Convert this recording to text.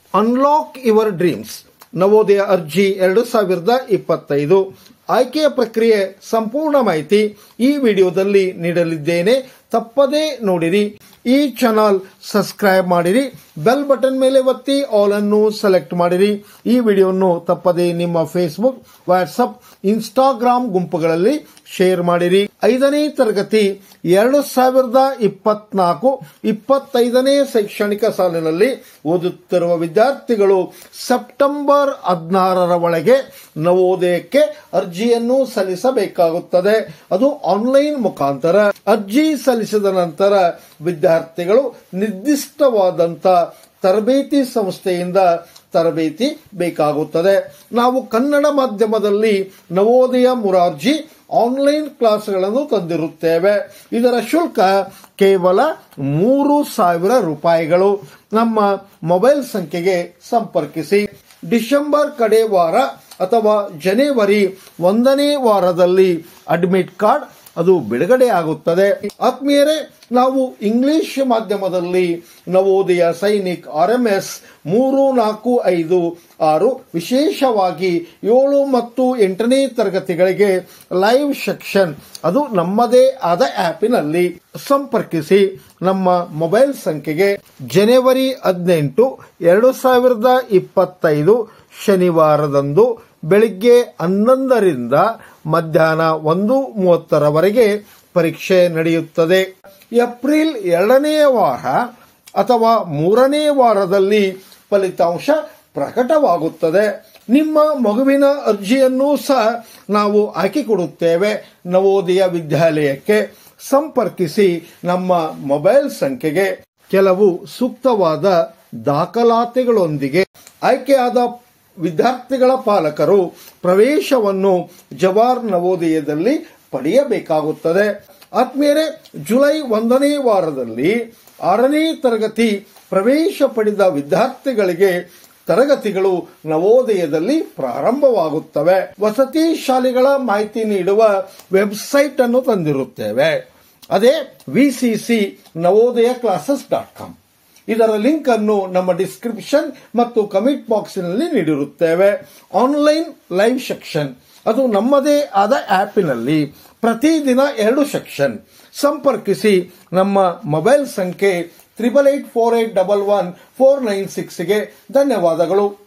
Unlock your dreams Navodaya ಅರ್ಜಿ 2025 ಆಯ್ಕೆಯ ಪ್ರಕ್ರಿಯೆ ಸಂಪೂರ್ಣ ಮಾಹಿತಿ ಈ ವಿಡಿಯೋದಲ್ಲಿ ನೀಡಲಿದ್ದೇನೆ. ತಪ್ಪದೇ ನೋಡಿರಿ. ಈ ಚಾನಲ್ ಸಬ್ಸ್ಕ್ರೈಬ್ ಮಾಡಿರಿ, ಬೆಲ್ ಬಟನ್ ಮೇಲೆ ಒತ್ತಿ ಆಲ್ ಅನ್ನು ಸೆಲೆಕ್ಟ್ ಮಾಡಿರಿ. ಈ ವಿಡಿಯೋವನ್ನು ತಪ್ಪದೇ ನಿಮ್ಮ ಫೇಸ್ಬುಕ್, ವಾಟ್ಸ್ಆಪ್, ಇನ್ಸ್ಟಾಗ್ರಾಮ್ ಗುಂಪುಗಳಲ್ಲಿ ಶೇರ್ ಮಾಡಿರಿ. 5ನೇ ತರಗತಿ 2024-25ನೇ ಶೈಕ್ಷಣಿಕ ಸಾಲಿನಲ್ಲಿ ಓದುತ್ತಿರುವ ವಿದ್ಯಾರ್ಥಿಗಳು ಸೆಪ್ಟೆಂಬರ್ 16ರ ಒಳಗೆ ನವೋದಯಕ್ಕೆ ಅರ್ಜಿಯನ್ನು ಸಲ್ಲಿಸಬೇಕಾಗುತ್ತದೆ. ಅದು ಆನ್ಲೈನ್ ಮುಖಾಂತರ. ಅರ್ಜಿ ಸಲ್ಲಿಸಿದ ನಂತರ ವಿದ್ಯಾರ್ಥಿಗಳು ನಿರ್ದಿಷ್ಟವಾದಂತ ತರಬೇತಿ ಸಂಸ್ಥೆಯಿಂದ ತರಬೇತಿ ಬೇಕಾಗುತ್ತದೆ. ನಾವು ಕನ್ನಡ ಮಾಧ್ಯಮದಲ್ಲಿ ನವೋದಯ ಮುರಾರ್ಜಿ ಆನ್ಲೈನ್ ಕ್ಲಾಸ್ಗಳನ್ನು ತಂದಿರುತ್ತೇವೆ. ಇದರ ಶುಲ್ಕ ಕೇವಲ 3,000 ರೂಪಾಯಿಗಳು. ನಮ್ಮ ಮೊಬೈಲ್ ಸಂಖ್ಯೆಗೆ ಸಂಪರ್ಕಿಸಿ. ಡಿಸೆಂಬರ್ ಕಡೆ ವಾರ ಅಥವಾ ಜನವರಿ 1ನೇ ವಾರದಲ್ಲಿ ಅಡ್ಮಿಟ್ ಕಾರ್ಡ್ ಅದು ಬಿಡುಗಡೆ ಆಗುತ್ತದೆ. ಆತ್ಮೀಯರೇ, ನಾವು ಇಂಗ್ಲಿಷ್ ಮಾಧ್ಯಮದಲ್ಲಿ ನವೋದಯ ಸೈನಿಕ್ RMS 3, 4, 5, 6 ವಿಶೇಷವಾಗಿ 7 ಮತ್ತು 8ನೇ ತರಗತಿಗಳಿಗೆ ಲೈವ್ ಸೆಕ್ಷನ್ ಅದು ನಮ್ಮದೇ ಆದ ಆ್ಯಪಿನಲ್ಲಿ ಸಂಪರ್ಕಿಸಿ. ನಮ್ಮ ಮೊಬೈಲ್ ಸಂಖ್ಯೆಗೆ ಜನವರಿ 18, 2025 ಶನಿವಾರದಂದು ಬೆಳಿಗ್ಗೆ 11ರಿಂದ ಮಧ್ಯಾಹ್ನ 1:30ರವರೆಗೆ ಪರೀಕ್ಷೆ ನಡೆಯುತ್ತದೆ. ಏಪ್ರಿಲ್ 2ನೇ ವಾರ ಅಥವಾ 3ನೇ ವಾರದಲ್ಲಿ ಫಲಿತಾಂಶ ಪ್ರಕಟವಾಗುತ್ತದೆ. ನಿಮ್ಮ ಮಗುವಿನ ಅರ್ಜಿಯನ್ನು ಸಹ ನಾವು ಹಾಕಿಕೊಡುತ್ತೇವೆ. ನವೋದಯ ವಿದ್ಯಾಲಯಕ್ಕೆ ಸಂಪರ್ಕಿಸಿ. ನಮ್ಮ ಮೊಬೈಲ್ ಸಂಖ್ಯೆಗೆ ಕೆಲವು ಸೂಕ್ತವಾದ ದಾಖಲಾತಿಗಳೊಂದಿಗೆ ಆಯ್ಕೆಯಾದ ವಿದ್ಯಾರ್ಥಿಗಳ ಪಾಲಕರು ಪ್ರವೇಶವನ್ನು ಜವಾಹರ್ ನವೋದಯದಲ್ಲಿ ಪಡೆಯಬೇಕಾಗುತ್ತದೆ. ಆತ್ಮೀಯರೇ, ಜುಲೈ 1ನೇ ವಾರದಲ್ಲಿ 6ನೇ ತರಗತಿ ಪ್ರವೇಶ ಪಡೆದ ವಿದ್ಯಾರ್ಥಿಗಳಿಗೆ ತರಗತಿಗಳು ನವೋದಯದಲ್ಲಿ ಪ್ರಾರಂಭವಾಗುತ್ತವೆ. ವಸತಿ ಶಾಲೆಗಳ ಮಾಹಿತಿ ನೀಡುವ ವೆಬ್ಸೈಟ್ ಅನ್ನು ತಂದಿರುತ್ತೇವೆ. ಅದೇ VCC Navodaya Classes.com. ಇದರ ಲಿಂಕ್ ಅನ್ನು ನಮ್ಮ ಡಿಸ್ಕ್ರಿಪ್ಷನ್ ಮತ್ತು ಕಮೆಂಟ್ ಬಾಕ್ಸ್ನಲ್ಲಿ ನೀಡಿರುತ್ತೇವೆ. ಆನ್ಲೈನ್ ಲೈವ್ ಸೆಕ್ಷನ್ ಅದು ನಮ್ಮದೇ ಆದ ಆ್ಯಪಿನಲ್ಲಿ ಪ್ರತಿದಿನ 2 ಸೆಕ್ಷನ್. ಸಂಪರ್ಕಿಸಿ. ನಮ್ಮ ಮೊಬೈಲ್ ಸಂಖ್ಯೆ 8884811496ಗೆ ಧನ್ಯವಾದಗಳು.